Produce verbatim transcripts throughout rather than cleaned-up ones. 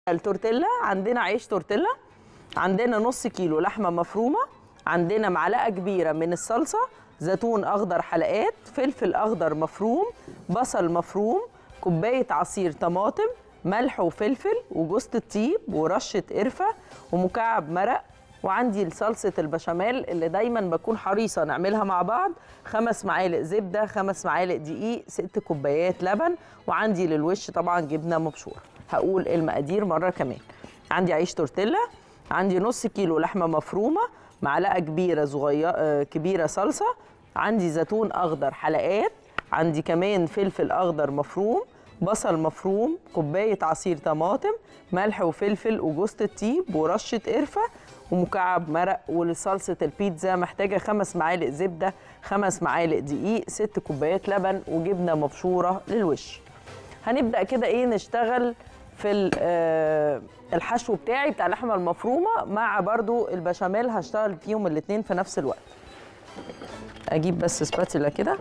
التورتيلا عندنا عيش تورتيلا، عندنا نص كيلو لحمه مفرومه، عندنا معلقه كبيره من الصلصه، زيتون اخضر حلقات، فلفل اخضر مفروم، بصل مفروم، كوبايه عصير طماطم، ملح وفلفل وجوز الطيب ورشه قرفه ومكعب مرق. وعندي صلصه البشاميل اللي دايما بكون حريصه نعملها مع بعض، خمس معالق زبده، خمس معالق دقيق، ست كوبايات لبن، وعندي للوش طبعا جبنه مبشوره. هقول المقادير مره كمان. عندي عيش تورتيلا، عندي نص كيلو لحمه مفرومه، معلقه كبيره صغيره كبيره صلصه، عندي زيتون اخضر حلقات، عندي كمان فلفل اخضر مفروم، بصل مفروم، كوبايه عصير طماطم، ملح وفلفل وجوز الطيب ورشه قرفه ومكعب مرق. ولصلصه البيتزا محتاجه خمس معالق زبده، خمس معالق دقيق، ست كوبايات لبن وجبنه مبشوره للوش. هنبدا كده ايه نشتغل في الحشو بتاعي بتاع اللحمه المفرومه مع برضو البشاميل، هشتغل فيهم الاتنين في نفس الوقت. اجيب بس سباتيلا كده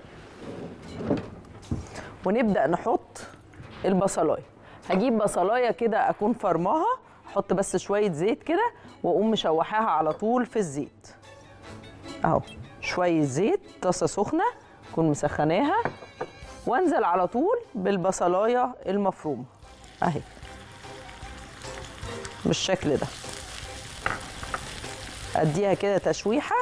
ونبدا نحط البصلايه. هجيب بصلايه كده اكون فرماها، احط بس شويه زيت كده واقوم مشوحاها على طول في الزيت اهو. شويه زيت، طاسه سخنه اكون مسخناها، وانزل على طول بالبصلايه المفرومه اهي بالشكل ده. اديها كده تشويحه،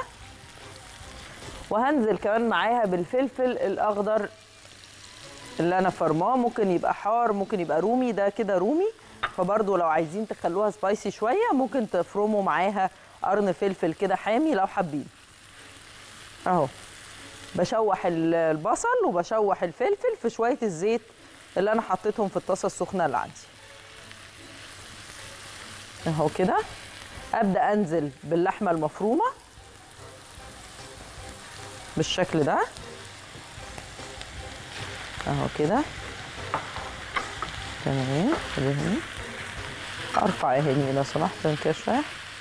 وهنزل كمان معاها بالفلفل الاخضر اللي انا فرماه، ممكن يبقى حار ممكن يبقى رومي، ده كده رومي، فبرضو لو عايزين تخلوها سبايسي شويه ممكن تفرموا معاها قرن فلفل كده حامي لو حابين اهو. بشوح البصل وبشوح الفلفل في شويه الزيت اللي انا حطيتهم في الطاسه السخنه اللي عندي اهو كده. ابدا انزل باللحمه المفرومه بالشكل ده اهو كده تمام. ارفع يا هاني لو سمحت من كده شويه،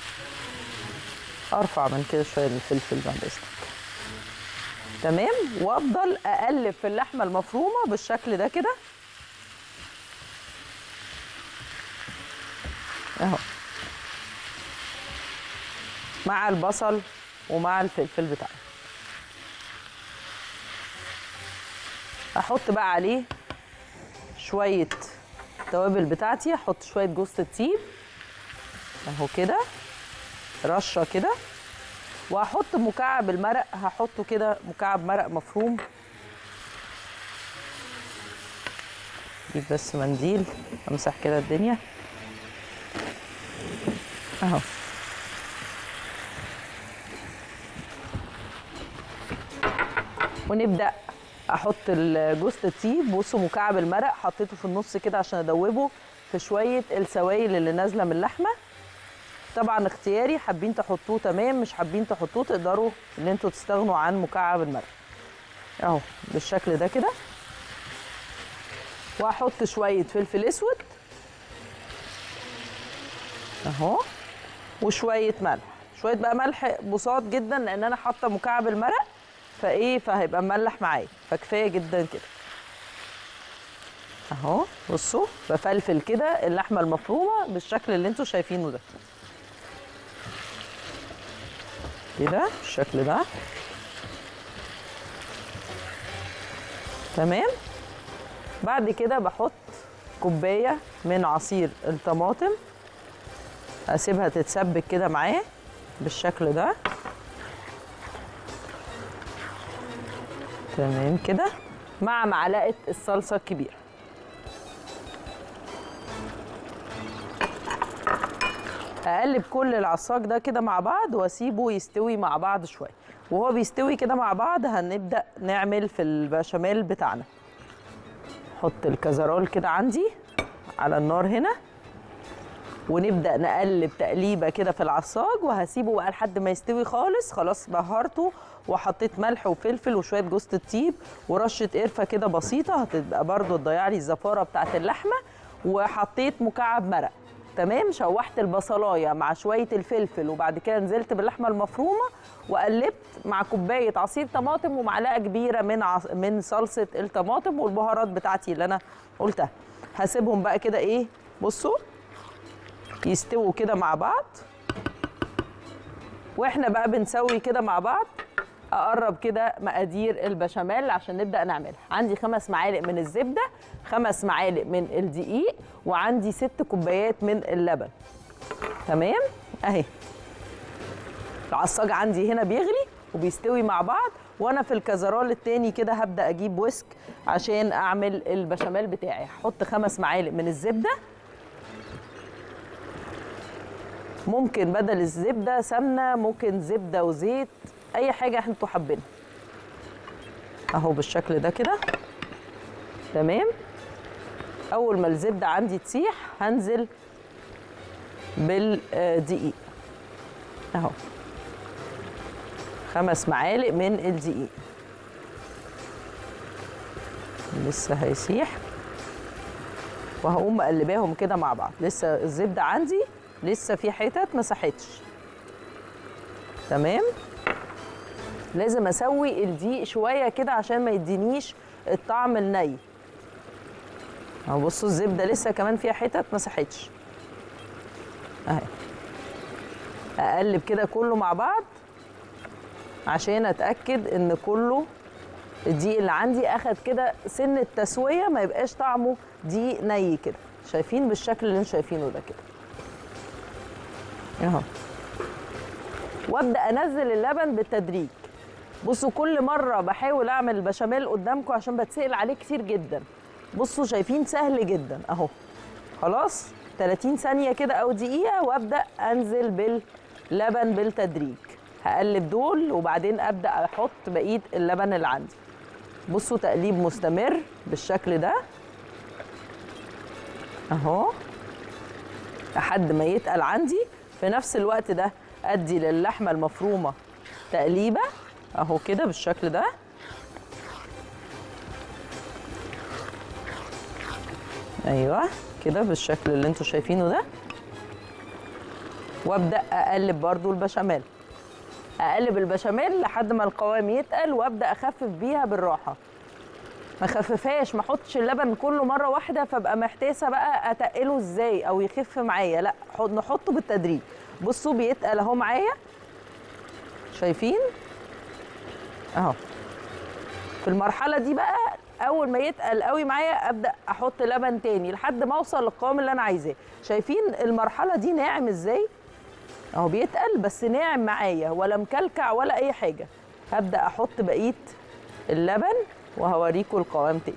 ارفع من كده شويه الفلفل بعد اذنك تمام. وافضل اقلب في اللحمه المفرومه بالشكل ده كده اهو مع البصل ومع الفلفل بتاعي. احط بقى عليه شويه التوابل بتاعتي، احط شويه جوز الطيب اهو كده رشه كده، وهحط مكعب المرق، هحطه كده مكعب مرق مفروم. اجيب بس منديل امسح كده الدنيا اهو. ونبدا احط جوز الطيب. بصوا مكعب المرق حطيته في النص كده عشان ادوبه في شويه السوائل اللي نازله من اللحمه. طبعا اختياري، حابين تحطوه تمام، مش حابين تحطوه تقدروا ان انتوا تستغنوا عن مكعب المرق اهو بالشكل ده كده. وهحط شويه فلفل اسود اهو وشويه ملح، شويه بقى ملح بساط جدا لان انا حاطه مكعب المرق فايه فهيبقى مملح معايا، فكفايه جدا كده اهو. بصوا بفلفل كده اللحمه المفرومه بالشكل اللي انتوا شايفينه ده كده بالشكل ده تمام. بعد كده بحط كوبايه من عصير الطماطم، اسيبها تتسبك كده معاه بالشكل ده تمام كده، مع معلقه الصلصه الكبيره. اقلب كل العصاج ده كده مع بعض واسيبه يستوي مع بعض شويه. وهو بيستوي كده مع بعض هنبدا نعمل في البشاميل بتاعنا. احط الكزرول كده عندي على النار هنا، ونبدا نقلب تقليبه كده في العصاج، وهسيبه بقى لحد ما يستوي خالص. خلاص بهرته وحطيت ملح وفلفل وشويه جوز الطيب ورشه قرفه كده بسيطه، هتبقى برده تضيع لي الزفاره بتاعه اللحمه. وحطيت مكعب مرق تمام. شوحت البصلايه مع شويه الفلفل، وبعد كده نزلت باللحمه المفرومه وقلبت مع كوبايه عصير طماطم ومعلقه كبيره من عص... من صلصه الطماطم والبهارات بتاعتي اللي انا قلتها. هسيبهم بقى كده ايه، بصوا يستووا كده مع بعض. واحنا بقى بنسوي كده مع بعض اقرب كده مقادير البشاميل عشان نبدا نعملها. عندي خمس معالق من الزبده، خمس معالق من الدقيق، وعندي ست كوبايات من اللبن. تمام اهي. العصاج عندي هنا بيغلي وبيستوي مع بعض، وانا في الكزرال التاني كده هبدا اجيب ويسك عشان اعمل البشاميل بتاعي. هحط خمس معالق من الزبده، ممكن بدل الزبده سمنه، ممكن زبده وزيت، اي حاجه انتوا حابينها. اهو بالشكل ده كده. تمام. اول ما الزبده عندي تسيح هنزل بالدقيق اهو، خمس معالق من الدقيق لسه هيسيح، وهقوم مقلباهم كده مع بعض. لسه الزبده عندي لسه في حتت ما ساحتش. تمام. لازم اسوي الدقيق شويه كده عشان ما يدينيش الطعم الني. اهو بصوا الزبده لسه كمان فيها حتت ما ساحتش اهي. اقلب كده كله مع بعض عشان اتاكد ان كله الدقيق اللي عندي اخد كده سن التسويه، ما يبقاش طعمه دقيق ني كده. شايفين بالشكل اللي انتم شايفينه ده كده اهو. وابدا انزل اللبن بالتدريج. بصوا كل مره بحاول اعمل البشاميل قدامكم عشان بتسال عليه كتير جدا. بصوا شايفين سهل جدا اهو. خلاص ثلاثين ثانيه كده او دقيقه، وابدا انزل باللبن بالتدريج. هقلب دول وبعدين ابدا احط بقيه اللبن اللي عندي. بصوا تقليب مستمر بالشكل ده اهو لحد ما يتقل عندي. في نفس الوقت ده ادي للحمه المفرومه تقليبه اهو كده بالشكل ده. ايوه كده بالشكل اللي انتوا شايفينه ده. وابدا اقلب برضو البشاميل، اقلب البشاميل لحد ما القوام يتقل، وابدا اخفف بيها بالراحه. ما اخففهاش، ما احطش اللبن كله مره واحده فابقى محتاسه بقى اتقله ازاي او يخف معايا، لا نحطه بالتدريج. بصوا بيتقل اهو معايا، شايفين اهو. في المرحله دي بقى اول ما يتقل قوي معايا ابدا احط لبن تاني لحد ما اوصل للقوام اللي انا عايزاه. شايفين المرحله دي ناعم ازاي اهو، بيتقل بس ناعم معايا ولا مكلكع ولا اي حاجه. هبدا احط بقيه اللبن وهوريكم القوام تاني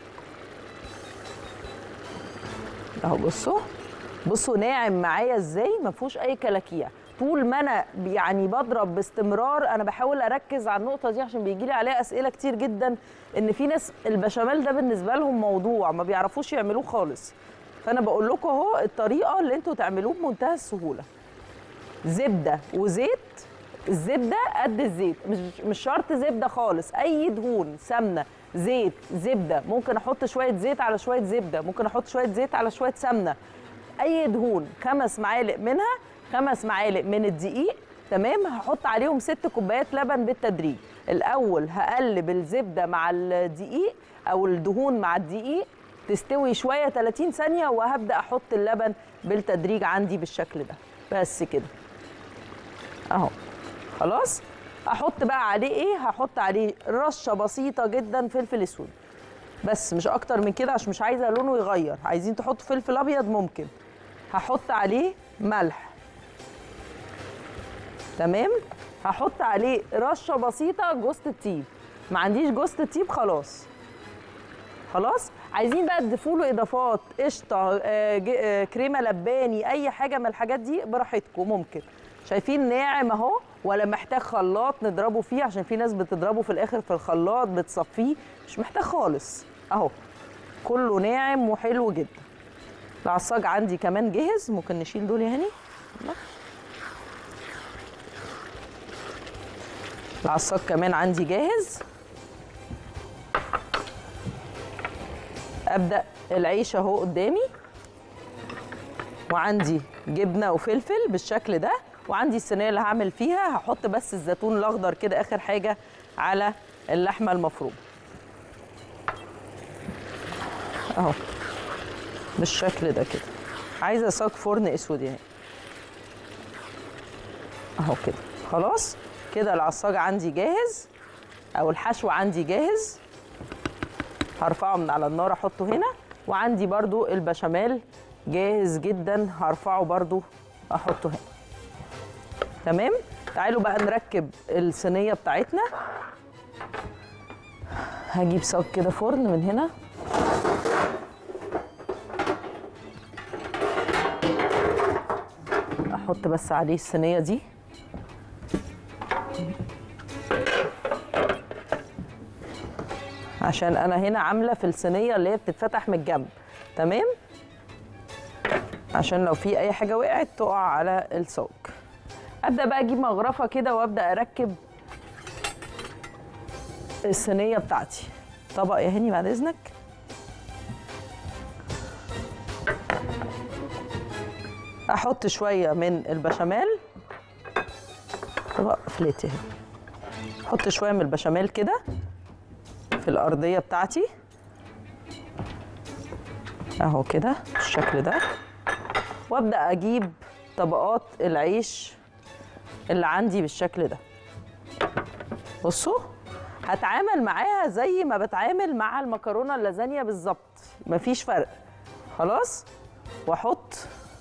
اهو. بصوا بصوا ناعم معايا ازاي، ما فيهوش اي كلاكيع. طول ما انا يعني بضرب باستمرار، انا بحاول اركز على النقطه دي عشان بيجي لي عليها اسئله كتير جدا، ان في ناس البشاميل ده بالنسبه لهم موضوع ما بيعرفوش يعملوه خالص. فانا بقول لكم اهو الطريقه اللي انتوا تعملوه بمنتهى السهوله. زبده وزيت، الزبده قد الزيت، مش مش شرط زبده خالص، اي دهون، سمنه، زيت، زبده، ممكن احط شويه زيت على شويه زبده، ممكن احط شويه زيت على شويه سمنه، اي دهون. خمس معالق منها، خمس معالق من الدقيق. تمام. هحط عليهم ست كوبايات لبن بالتدريج. الاول هقلب الزبده مع الدقيق او الدهون مع الدقيق تستوي شويه ثلاثين ثانيه، وهبدا احط اللبن بالتدريج عندي بالشكل ده بس كده اهو. خلاص. احط بقى عليه ايه؟ هحط عليه رشه بسيطه جدا فلفل اسود بس، مش اكتر من كده عشان مش عايزه لونه يغير. عايزين تحطوا فلفل ابيض ممكن. هحط عليه ملح. تمام. هحط عليه رشه بسيطه جوز الطيب، ما عنديش جوز الطيب خلاص. خلاص. عايزين بقى تضيفوا له اضافات، قشطه، آه آه كريمه لباني، اي حاجه من الحاجات دي براحتكم ممكن. شايفين ناعم اهو، ولا محتاج خلاط نضربه فيه؟ عشان في ناس بتضربه في الاخر في الخلاط بتصفيه، مش محتاج خالص اهو. كله ناعم وحلو جدا. العصاج عندي كمان جاهز، ممكن نشيل دول يا هاني. العصاج كمان عندي جاهز. ابدا العيش اهو قدامي، وعندي جبنه وفلفل بالشكل ده، وعندي الصينيه اللي هعمل فيها. هحط بس الزيتون الاخضر كده اخر حاجه على اللحمه المفرومه اهو بالشكل ده كده. عايزه صاج فرن اسود يعني اهو كده. خلاص كده العصاج عندي جاهز او الحشو عندي جاهز. هرفعه من على النار احطه هنا، وعندي برضو البشاميل جاهز جدا هرفعه برضو احطه هنا. تمام. تعالوا بقى نركب الصينيه بتاعتنا. هجيب صاج كده فرن من هنا، احط بس عليه الصينيه دي. عشان انا هنا عامله في الصينيه اللي هي بتتفتح من الجنب. تمام، عشان لو في اي حاجه وقعت تقع على الصاج. ابدا بقى اجيب مغرفه كده وابدا اركب الصينيه بتاعتي. طبق يا هاني بعد اذنك. احط شويه من البشاميل، طبق فليت اهي. احط شويه من البشاميل كده في الارضيه بتاعتي اهو كده بالشكل ده. وابدا اجيب طبقات العيش اللي عندي بالشكل ده. بصوا هتعامل معاها زي ما بتعامل مع المكرونه اللازانيا بالظبط، مفيش فرق. خلاص. واحط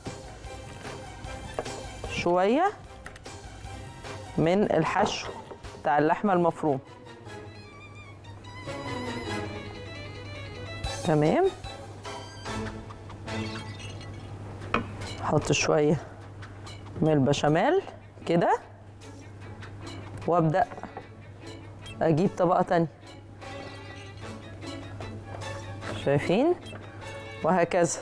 شويه من الحشو بتاع اللحمه المفروم. تمام. احط شويه من البشاميل كده، وابدا اجيب طبقه تانية. شايفين؟ وهكذا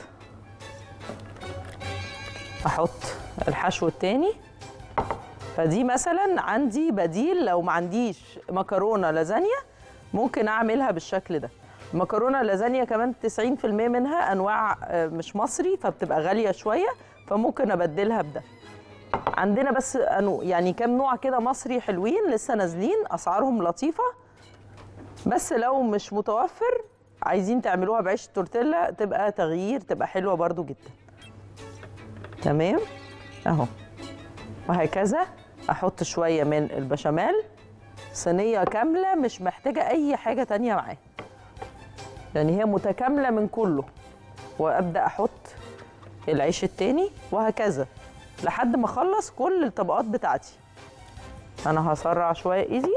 احط الحشو التاني. فدي مثلا عندي بديل لو ما عنديش مكرونه لازانيا، ممكن اعملها بالشكل ده. المكرونه اللازانيا كمان تسعين في المية منها انواع مش مصري، فبتبقى غاليه شويه، فممكن ابدلها بده. عندنا بس أنو يعني كام نوع كده مصري حلوين لسه نازلين، اسعارهم لطيفه. بس لو مش متوفر عايزين تعملوها بعيش التورتيلا تبقى تغيير، تبقى حلوه برضو جدا. تمام اهو. وهكذا احط شويه من البشاميل. صينيه كامله مش محتاجه اي حاجه تانية معاها، يعني هي متكامله من كله. وابدا احط العيش التاني وهكذا لحد ما اخلص كل الطبقات بتاعتي. انا هسرع شويه ايدي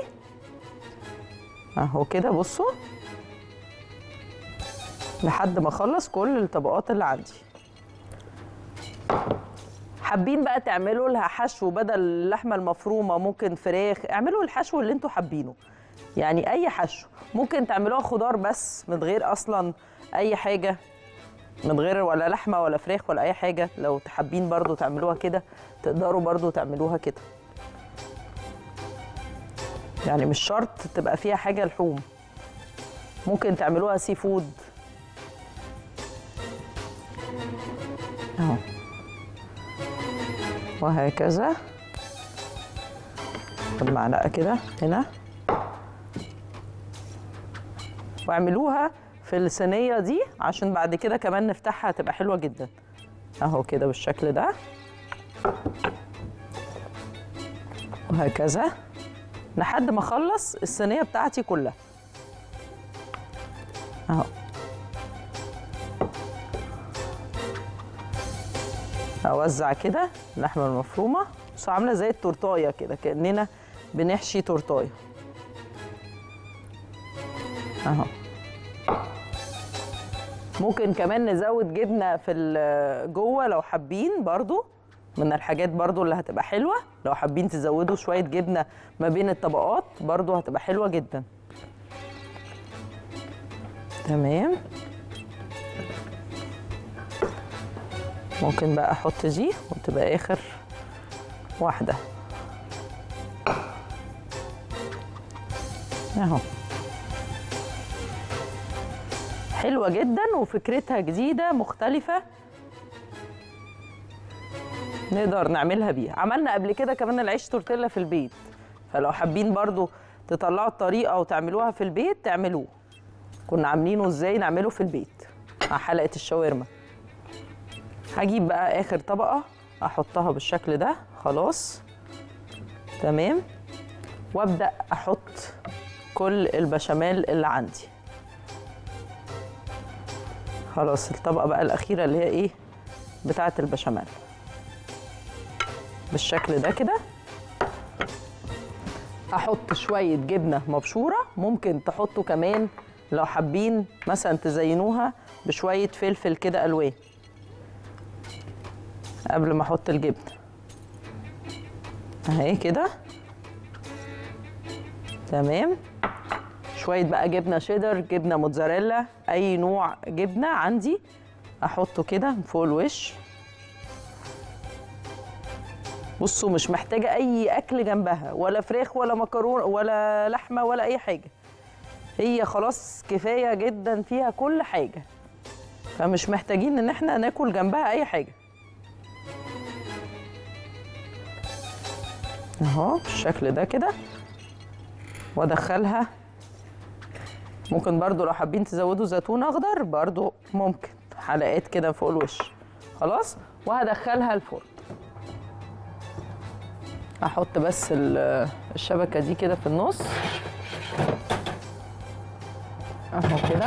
اهو كده. بصوا لحد ما اخلص كل الطبقات اللي عندي. حابين بقى تعملوا لها حشو بدل اللحمه المفرومه، ممكن فراخ، اعملوا الحشو اللي انتوا حابينه، يعني اي حشو. ممكن تعملوها خضار بس من غير اصلا اي حاجه، من غير ولا لحمه ولا فراخ ولا اي حاجه. لو تحبين برضو تعملوها كده تقدروا برضو تعملوها كده، يعني مش شرط تبقى فيها حاجه لحوم. ممكن تعملوها سي فود اهو. وهكذا بالمعلقه كده هنا، واعملوها في الصينيه دي عشان بعد كده كمان نفتحها تبقى حلوه جدا اهو كده بالشكل ده. وهكذا لحد ما اخلص الصينيه بتاعتي كلها اهو. اوزع كده اللحمه المفرومه، بس عامله زي التورتايه كده، كاننا بنحشي تورتايه اهو. ممكن كمان نزود جبنه في جوه لو حابين، برضو من الحاجات برضو اللي هتبقى حلوه. لو حابين تزودوا شويه جبنه ما بين الطبقات برضو هتبقى حلوه جدا. تمام. ممكن بقى احط دي وتبقى اخر واحده اهو. حلوه جدا وفكرتها جديده مختلفه، نقدر نعملها بيها. عملنا قبل كده كمان العيش تورتيلا في البيت، فلو حابين برضو تطلعوا الطريقه وتعملوها في البيت تعملوه. كنا عاملينه ازاي نعمله في البيت مع حلقه الشاورما. هجيب بقى اخر طبقه احطها بالشكل ده. خلاص تمام. وابدا احط كل البشاميل اللي عندي. خلاص الطبقه بقى الاخيره اللي هي ايه بتاعه البشاميل بالشكل ده كده. احط شويه جبنه مبشوره، ممكن تحطوا كمان لو حابين مثلا تزينوها بشويه فلفل كده الوان قبل ما احط الجبنه اهي كده. تمام. شويه بقى جبنه شيدر، جبنه موتزاريلا، اي نوع جبنه عندي احطه كده فوق الوش. بصوا مش محتاجه اي اكل جنبها، ولا فراخ ولا مكرونه ولا لحمه ولا اي حاجه، هي خلاص كفايه جدا فيها كل حاجه، فمش محتاجين ان احنا ناكل جنبها اي حاجه. اهو بالشكل ده كده. وادخلها، ممكن برضو لو حابين تزودوا زيتون اخضر برضو ممكن حلقات كده فوق الوش. خلاص. وهدخلها الفرن. احط بس الشبكه دي كده في النص اهو كده.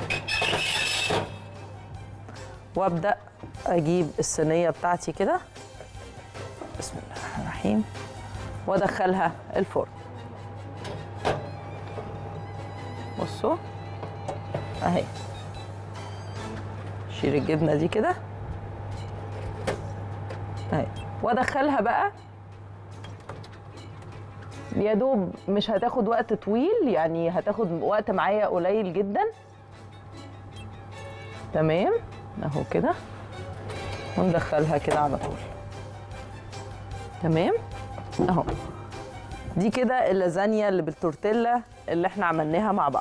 وابدا اجيب الصينيه بتاعتي كده بسم الله الرحمن الرحيم وادخلها الفرن. بصوا اهي. شيل الجبنه دي كده اهي وادخلها بقى. يا دوب مش هتاخد وقت طويل، يعني هتاخد وقت معايا قليل جدا. تمام اهو كده. وندخلها كده على طول. تمام اهو. دي كده اللازانيا اللي بالتورتيلا اللي احنا عملناها مع بعض.